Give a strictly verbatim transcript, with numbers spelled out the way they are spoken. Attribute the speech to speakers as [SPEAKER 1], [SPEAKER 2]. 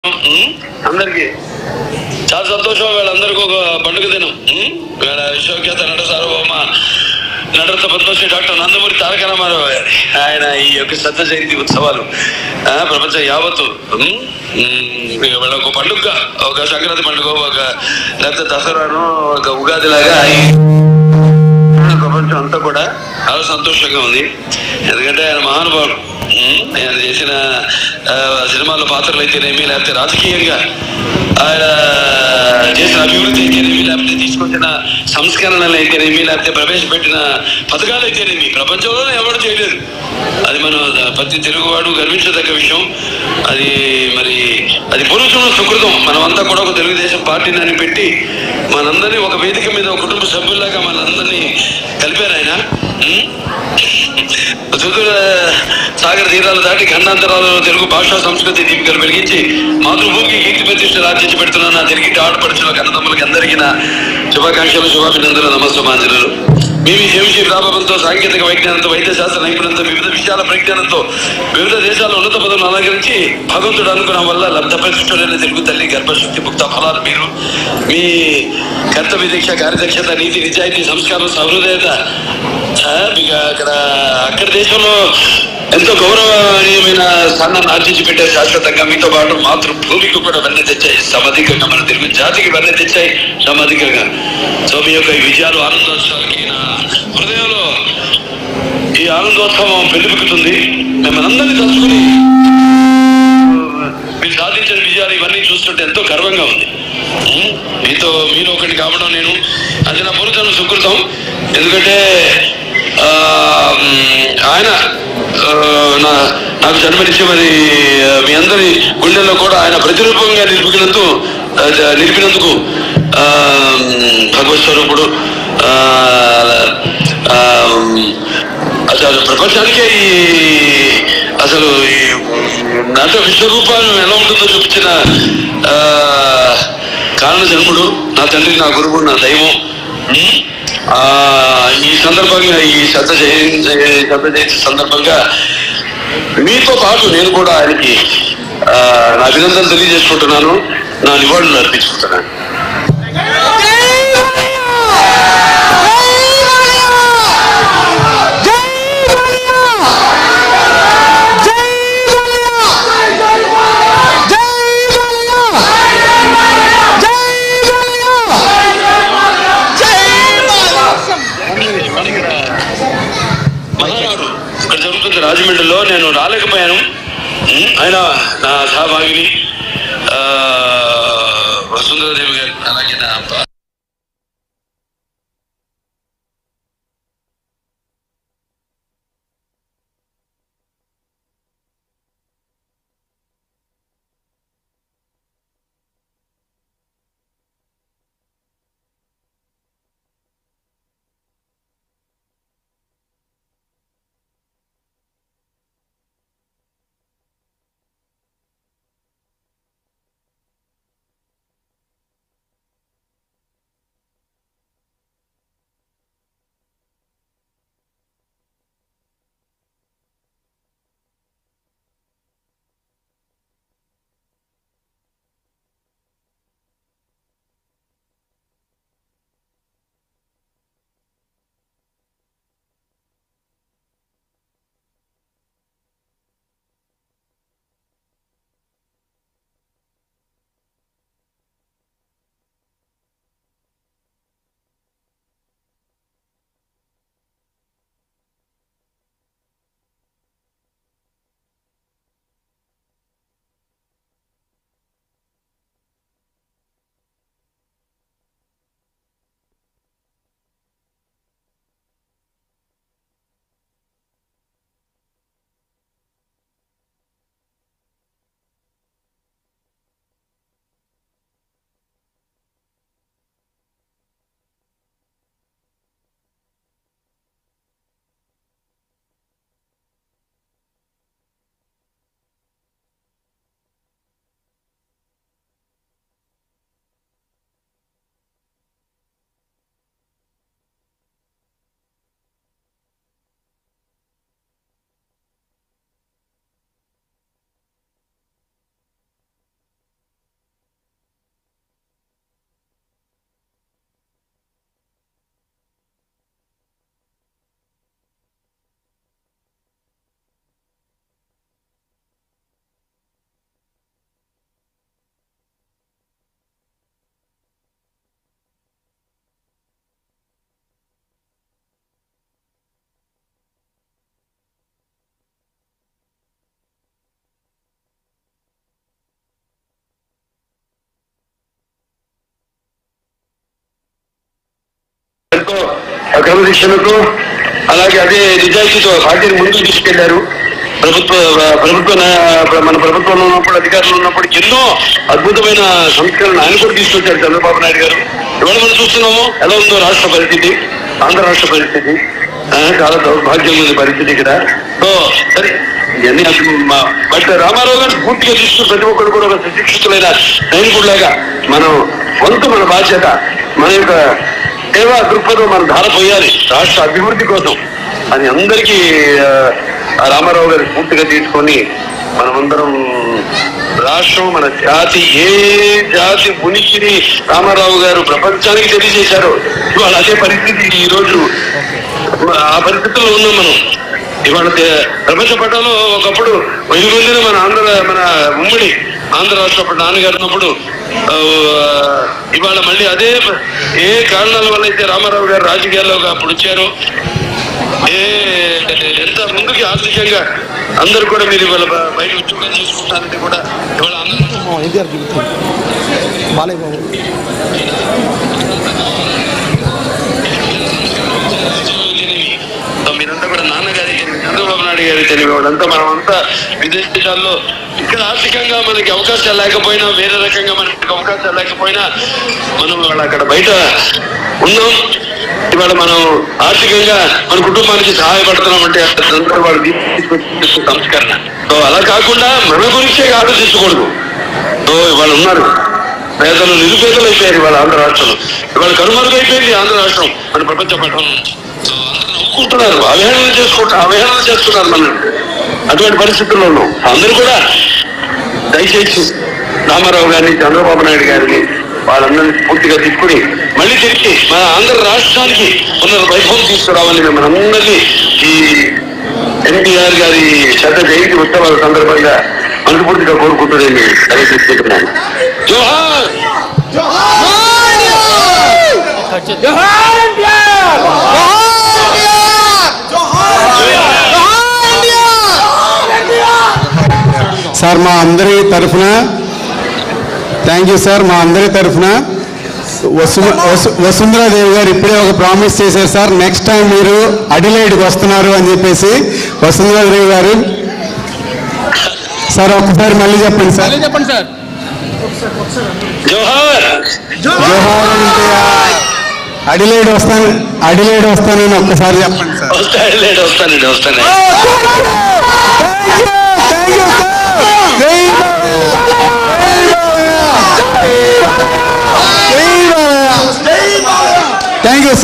[SPEAKER 1] అందరికి చాలా సంతోషం. వీళ్ళందరికీ ఒక పండుగ దినం. వీళ్ళ విశ్వఖ్యాత నట సార్వభౌమ నటరత్న పద్మశ్రీ డాక్టర్ నందమూరి తారక రామారావు గారి ఆయన ఈ యొక్క శత జయంతి ఉత్సవాలు ప్రపంచం యావత్తు వీళ్ళ ఒక పండుగ, ఒక సంక్రాంతి పండుగ, ఒక లేకపోతే దసరాను, ఒక ఉగాది లాగా ప్రపంచం అంతా కూడా చాలా సంతోషంగా ఉంది. ఎందుకంటే ఆయన మహానుభావుడు. ఆయన చేసిన సినిమాల్లో పాత్రలు అయితేనేమి, లేకపోతే రాజకీయంగా ఆయన చేసిన అభివృద్ధి అయితేనేమి, లేకపోతే తీసుకొచ్చిన సంస్కరణలు అయితేనేమి, లేకపోతే ప్రవేశపెట్టిన పథకాలు అయితేనేమి ప్రపంచంలోనే ఎవరు చేయలేదు. అది మనం ప్రతి తెలుగువాడు గర్వించదగ్గ విషయం. అది మరి అది పురుషుల సుకృతం. మనమంతా కూడా ఒక తెలుగుదేశం పార్టీని అని పెట్టి మనందరినీ ఒక వేదిక మీద ఒక కుటుంబ సభ్యుల్లాగా మనందరినీ కలిపారు ఆయన. సుదూర సాగర తీరాలు దాటి ఖండాంతరాలలో తెలుగు భాషా సంస్కృతి దీపికలు వెలిగించి మాతృభూమికి కీర్తి ప్రతిష్టలు ఆర్జించి పెడుతున్న నా తిరిగి ఆడపడుచున్న కన్నదమ్ములకి అందరికీ నా శుభాకాంక్షలు, శుభాభినందనలు, నమస్సమాంజలు. మీ శంషి ప్రాభవంతో, సాంకేతిక వైజ్ఞానంతో, వైద్య శాస్త్ర నైపుణ్యంతో, వివిధ విషయాల ప్రజ్ఞానంతో వివిధ దేశాల ఉన్నత పదవులను అలంకరించి భగవంతుడు అనుకున్న వల్ల లబ్ధ ప్రతిష్ఠులైన తెలుగు తల్లి గర్భశక్తి ముక్త ఫలాలు మీరు మీ కర్తవ్య దీక్ష, కార్యదక్షత, నీతి, నిజాయితీ, సంస్కారం, సహృదయత మీకు అక్కడ అక్కడ దేశంలో ఎంతో గౌరవనీయమైన స్థానాన్ని ఆర్జించి పెట్టారు. శాశ్వతంగా మీతో పాటు మాతృభూమికి కూడా వెన్న తెచ్చాయి. సామాజికంగా మన తెలుగు జాతికి వెన్న తెచ్చాయి సామాజికంగా. సో మీ యొక్క ఈ విజయాలు, ఆనందోత్సవాలకి నా హృదయంలో ఈ ఆనందోత్సవం పెళ్లిపుకుతుంది. మిమ్మల్ని అందరినీ తలుచుకుని మీరు సాధించిన విజయాలు ఇవన్నీ చూస్తుంటే ఎంతో గర్వంగా ఉంది. మీతో మీరు ఒకటి కావడం, నేను అది నా పూర్వజన్మ సుకృతం. ఎందుకంటే ఆయన నా నాకు జన్మనిచ్చి మరి మీ అందరి గుండెల్లో కూడా ఆయన ప్రతిరూపంగా నిలిపినందుకు నిలిపినందుకు భగవత్ స్వరూపుడు అసలు ప్రపంచానికే ఈ అసలు ఈ నట విశ్వరూపాన్ని ఎలా ఉంటుందో చూపించిన కారణ జన్ముడు, నా తండ్రి, నా గురువు, నా దైవం. ఈ సందర్భంగా ఈ శత జయంతి శత జయంతి సందర్భంగా మీతో పాటు నేను కూడా ఆయనకి నా అభినందనలు తెలియజేసుకుంటున్నాను, నా నివాళులు అర్పించుకుంటున్నాను. ఇక్కడ జరుగుతుంది రాజమండ్రిలో. నేను రాలేకపోయాను. ఆయన నా సహభాగిని వసుంధరాదేవి గారు, అలాగే నా క్రమశిక్షణతో అలాగే అదే నిజాయితీతో పార్టీని ముందుకు తీసుకెళ్లారు. ప్రభుత్వ ప్రభుత్వ మన ప్రభుత్వంలో ఉన్నప్పుడు అధికారులు ఉన్నప్పుడు ఎన్నో అద్భుతమైన సంస్కరణ ఆయన కూడా తీసుకొచ్చారు చంద్రబాబు నాయుడు గారు. ఇవాళ మనం చూస్తున్నాము ఎలా ఉందో రాష్ట్ర పరిస్థితి, ఆంధ్ర రాష్ట్ర పరిస్థితి చాలా దౌర్భాగ్యం ఉంది పరిస్థితి ఇక్కడ. సో సరే ఇవన్నీ బట్ రామారావు గారు పూర్తిగా తీసుకుని ప్రతి ఒక్కరు కూడా ఒక సుశిక్షితులైన సైనికుడిలాగా మనం వంతు మన బాధ్యత మన యొక్క సేవా దృక్పథం మనం ధారపోయాలి రాష్ట్ర అభివృద్ధి కోసం అని అందరికీ రామారావు గారు పూర్తిగా తీసుకొని మనమందరం రాష్ట్రం మన జాతి ఏ జాతి ఉనికిని రామారావు గారు ప్రపంచానికి తెలియజేశారో ఇవాళ అదే పరిస్థితి ఈ రోజు ఆ పరిస్థితుల్లో ఉన్నాం మనం. ఇవాళ ప్రపంచ పటంలో ఒకప్పుడు వెయ్యి మందిని మన ఆంధ్ర మన ఉమ్మడి ఆంధ్ర రాష్ట్ర నాన్నగారు ఉన్నప్పుడు ఇవాళ మళ్ళీ అదే ఏ కారణాల వల్ల అయితే రామారావు గారు రాజకీయాల్లో అప్పుడు వచ్చారో ఏ ఎంత ముందుకి ఆర్థికంగా అందరు కూడా మీరు ఇవాళ బయట ఉద్యోగాలు చేసుకుంటారంటే కూడా ఇవాళ మీరంతా కూడా నాన్నగారి చంద్రబాబు నాయుడు గారి తెలివి వాళ్ళంతా మనం అంతా విదేశాల్లో ఇక్కడ ఆర్థికంగా మనకి అవకాశాలు లేకపోయినా వేరే రకంగా మనకి అవకాశాలు లేకపోయినా మనం ఇవాళ అక్కడ బయట ఉన్నాం. ఇవాళ మనం ఆర్థికంగా మన కుటుంబానికి సహాయపడుతున్నాం అంటే వాళ్ళు తీసుకొచ్చే సంస్కరణ. సో అలా కాకుండా మన గురించే ఆలోచించకూడదు. సో ఇవాళ ఉన్నారు పేదలు నిరుపేదలు అయిపోయారు ఇవాళ ఆంధ్ర రాష్ట్రంలో. ఇవాళ కనుమరుగైపోయింది ఆంధ్ర రాష్ట్రం మన ప్రపంచ పట్టణం నుంచి. నవ్వుకుంటున్నారు, అవహేళన చేసుకుంటారు, అవహేళన చేస్తున్నారు మనం. అటువంటి పరిస్థితుల్లో ఉన్నాం. అందరూ కూడా దయచేసి రామారావు గారిని చంద్రబాబు నాయుడు గారిని వాళ్ళందరినీ పూర్తిగా తిప్పుని మళ్ళీ తిరిగి మన ఆంధ్ర రాష్ట్రానికి ఉన్న వైభవం తీసుకురావాలని మిమ్మల్ని అందరినీ ఈ ఎన్టీఆర్ గారి శత జయంతి ఉత్సవాల సందర్భంగా మనస్ఫూర్తిగా కోరుకుంటుందని తెలియజేసుకుంటున్నాను. జోహార్
[SPEAKER 2] సార్. మా అందరి తరఫున థ్యాంక్ యూ సార్. మా అందరి తరఫున వసుంధరాదేవి గారు ఇప్పుడే ఒక ప్రామిస్ చేశారు సార్, నెక్స్ట్ టైం మీరు అడిలైడ్కి వస్తున్నారు అని చెప్పేసి. వసుంధరాదేవి గారు సార్ ఒక్కసారి మళ్ళీ చెప్పండి సార్.
[SPEAKER 3] చెప్పండి సార్.
[SPEAKER 1] జోహార్
[SPEAKER 2] జోహార్ అంటే అడిలైడ్ వస్తాను అడిలైడ్ వస్తానని ఒక్కసారి చెప్పండి సార్.
[SPEAKER 1] అడిలైడ్ వస్తానండి వస్తానండి